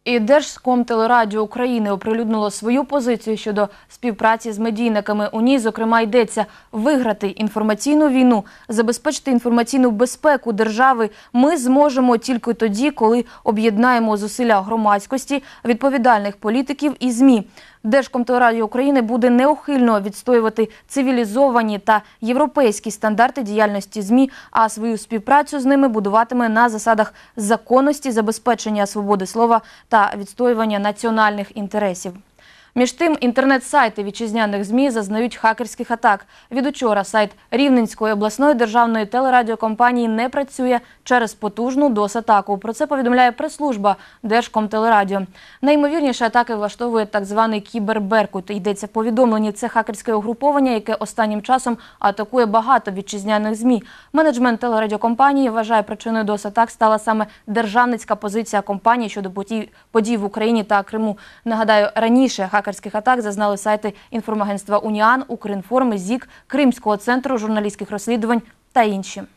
І Держкомтелерадіо України оприлюднило свою позицію щодо співпраці з медійниками. У ній, зокрема, йдеться: виграти інформаційну війну, забезпечити інформаційну безпеку держави ми зможемо тільки тоді, коли об'єднаємо зусилля громадськості, відповідальних політиків і ЗМІ. Держкомтелерадіо України буде неухильно відстоювати цивілізовані та європейські стандарти діяльності ЗМІ, а свою співпрацю з ними будуватиме на засадах законності, забезпечення свободи слова та відстоювання національних інтересів. Між тим, інтернет-сайти вітчизняних ЗМІ зазнають хакерських атак. Від учора сайт Рівненської обласної державної телерадіокомпанії не працює через потужну DOS-атаку. Про це повідомляє прес-служба Держкомтелерадіо. Найімовірніше атаки влаштовує так званий кіберберкут. Йдеться в повідомленні: це хакерське угруповання, яке останнім часом атакує багато вітчизняних ЗМІ. Менеджмент телерадіокомпанії вважає, причиною DOS-атак стала саме державницька позиція компанії щодо подій в Україні та Криму. Нагадаю, раніше хакерських атак зазнали сайти інформагентства «Уніан», «Укрінформ», «ЗІК», Кримського центру журналістських розслідувань та інші.